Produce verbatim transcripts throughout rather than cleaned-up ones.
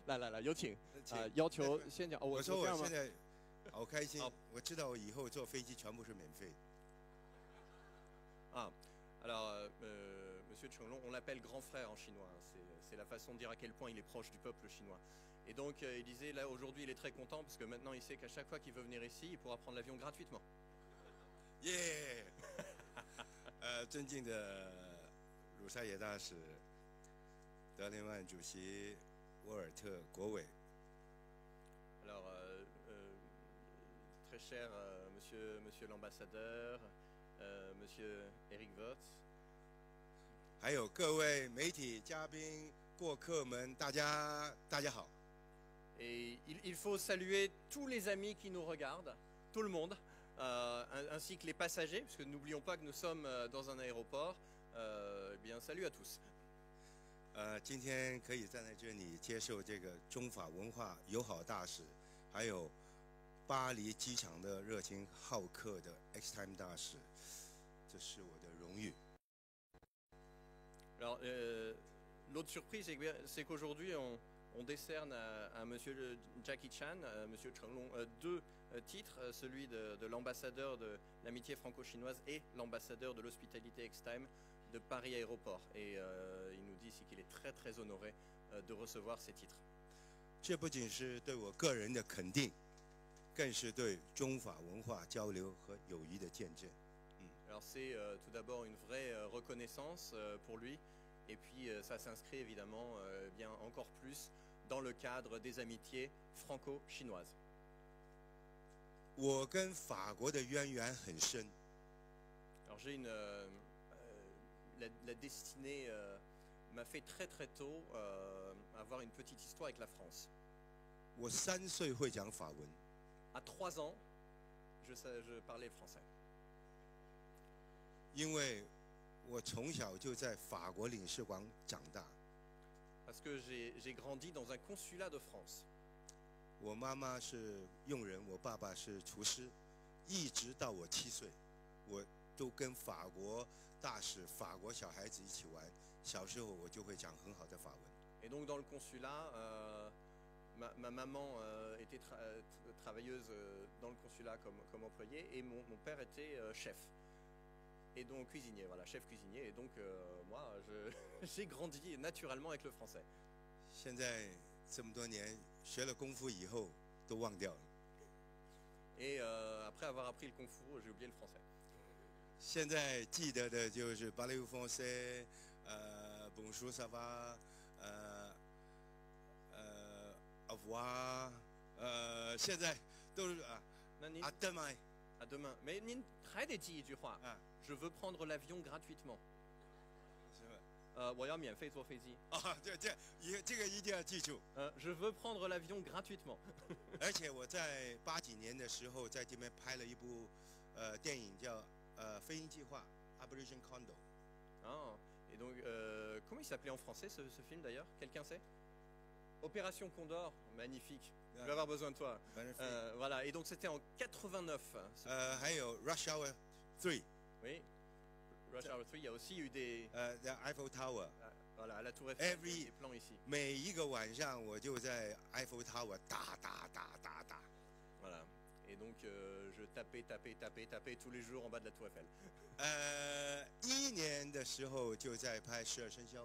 来来来，有请啊、呃！要求先讲。哦、我我说我我现在好开心，我知道我以后坐飞机全部是免费。 啊。Alors, euh, Monsieur Chenglong, on l'appelle grand frère en chinois. C'est la façon de dire à quel point il est proche du peuple chinois. Et donc, euh, il disait, là, aujourd'hui, il est très content parce que maintenant, il sait qu'à chaque fois qu'il veut venir ici, il pourra prendre l'avion gratuitement. Yeah 呃，尊敬的鲁沙野大使、德林曼主席、沃尔特国委。 Alors, euh, euh, très cher euh, Monsieur, Monsieur l'ambassadeur. Euh, Monsieur Eric Wirtz， 还有各位媒体嘉宾、过客们，大家大家好。 Et il, il faut saluer tous les amis qui nous regardent, tout le monde, euh, ainsi que les passagers, parce que n'oublions pas que nous sommes dans un aéroport. Euh, eh bien, salut à tous. 呃，今天可以站在这里接受这个中法文化友好大使，还有巴黎机场的热情好客的 X-Time 大使，这是我的荣誉。 Alors, euh, l'autre surprise, c'est qu'aujourd'hui, on, on décerne à, à Monsieur Jackie Chan, à Monsieur Chenglong, euh, deux euh, titres, celui de, de l'ambassadeur de l'amitié franco-chinoise et l'ambassadeur de l'hospitalité X-Time de Paris Aéroport. Et euh, il nous dit ici qu'il est très très honoré euh, de recevoir ces titres. 这不仅是对我个人的肯定。更是对中法文化交流和友谊的见证。 嗯 Alors c'est euh, tout d'abord une vraie euh, reconnaissance euh, pour lui, et puis euh, ça s'inscrit évidemment euh, bien encore plus dans le cadre des amitiés franco-chinoises. 我跟法国的渊源很深。 Alors j'ai une euh, la, la destinée euh, m'a fait très très tôt euh, avoir une petite histoire avec la France. 我三岁会讲法文。 À trois ans, je, je parlais français. 因为我从小就在法国领事馆长大。 Parce que j'ai grandi dans un consulat de France. 我妈妈是佣人，我爸爸是厨师，一直到我七岁，我都跟法国大使、法国小孩子一起玩。小时候我就会讲很好的法文。 Et donc dans le consulat. Euh, Ma, ma maman euh, était tra travailleuse euh, dans le consulat comme, comme employée et mon, mon père était euh, chef. Et donc cuisinier, voilà, chef cuisinier. Et donc euh, moi, j'ai grandi naturellement avec le français. 现在这么多年学了功夫以后都忘掉了。 Et euh, après avoir appris le kung fu, j'ai oublié le français. 现在记得的就是 Parlez-vous français, 呃 Bonjour ça va, 呃呃 Au revoir, 呃，现在都是啊， 那您 à demain, à demain. Mais 您还得记一句话啊 ，Je veux prendre l'avion gratuitement. 是吧？ 呃，我要免费坐飞机。 啊，对这一这个一定要记住。 呃 ，Je veux prendre l'avion gratuitement. 而且我在八几年的时候，在这边拍了一部呃电影叫呃《飞鹰计划》（Operation Condor）。 Ah, et donc euh, comment il s'appelait en français ce, ce film d'ailleurs? Quelqu'un sait? Opération Condor, magnifique. Je vais avoir besoin de toi. Euh, voilà, et donc c'était en quatre-vingt-neuf. Euh, 还有 Rush Hour three. Oui, Rush Hour three, il y a aussi eu des. Euh, the Eiffel Tower. Voilà, à la Tour Eiffel. Every, des plans ici. 每一个晚上我就在 Eiffel Tower 打打打打打。 Voilà. Et donc euh, je tapais, tapais, tapais, tapais tous les jours en bas de la Tour Eiffel. 呃，一年的时候就在拍十二生肖。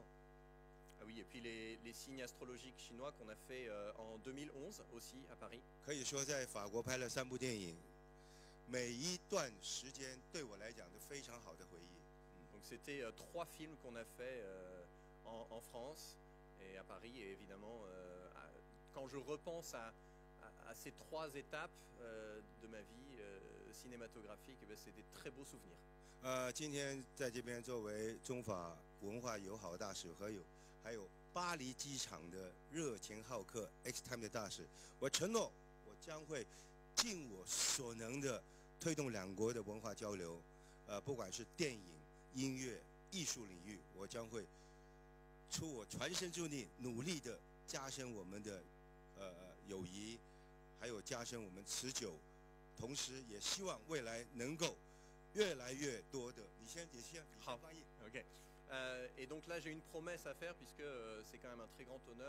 Ah oui, et puis les, les signes astrologiques chinois qu'on a fait euh, en deux mille onze aussi à Paris. 可以说在法国拍了三部电影，每一段时间对我来讲都非常好的回忆。 Donc c'était euh, trois films qu'on a fait euh, en, en France et à Paris, et évidemment euh, à, quand je repense à, à, à ces trois étapes euh, de ma vie euh, cinématographique, eh bien, c'est des très beaux souvenirs. 呃，今天在这边作为中法文化友好大使和有还有巴黎机场的热情好客 X-Time 的大使，我承诺我将会尽我所能的推动两国的文化交流。呃，不管是电影、音乐、艺术领域，我将会出我全身之力，努力的加深我们的呃友谊，还有加深我们持久，同时也希望未来能够越来越多的。你先，你先，你先翻译。 OK. Euh, et donc là, j'ai une promesse à faire puisque euh, c'est quand même un très grand honneur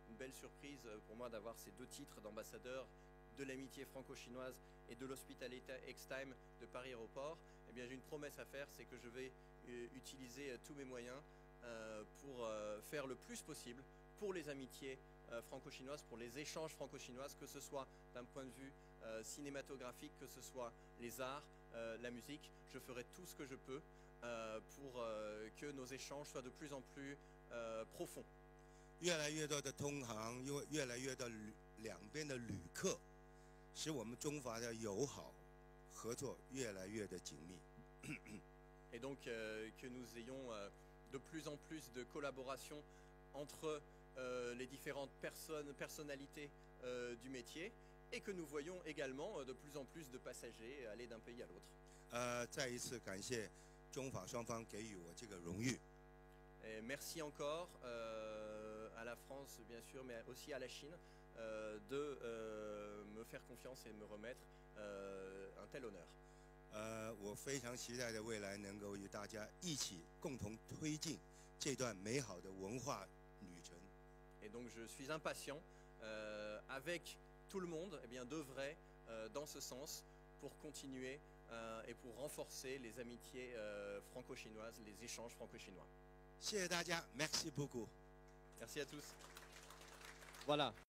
une belle surprise pour moi d'avoir ces deux titres d'ambassadeur de l'amitié franco-chinoise et de l'Hospitality X-Time de Paris Aéroport. Eh bien, j'ai une promesse à faire, c'est que je vais euh, utiliser euh, tous mes moyens euh, pour euh, faire le plus possible pour les amitiés euh, franco-chinoises, pour les échanges franco-chinoises, que ce soit d'un point de vue euh, cinématographique, que ce soit les arts, euh, la musique. Je ferai tout ce que je peux euh, pour euh, que nos échanges soient de plus en plus euh, profonds. 越来越多的通航，越越来越多旅两边的旅客，使我们中法的友好合作越来越的紧密。 Et donc euh, que nous ayons euh, de plus en plus de collaboration entre euh, les différentes personnes, personnalités euh, du métier, et que nous voyons également euh, de plus en plus de passagers aller d'un pays à l'autre. 呃，再一次感谢中法双方给予我这个荣誉。 Et merci encore euh, à la France, bien sûr, mais aussi à la Chine, euh, de euh, me faire confiance et de me remettre euh, un tel honneur. 呃，我非常期待的未来能够与大家一起共同推进这段美好的文化旅程。 Et donc je suis impatient, euh, avec tout le monde, eh bien, d'œuvrer euh, dans ce sens pour continuer euh, et pour renforcer les amitiés euh, franco-chinoises, les échanges franco-chinois. 谢谢大家 ，Merci beaucoup。 Merci à tous. Voilà.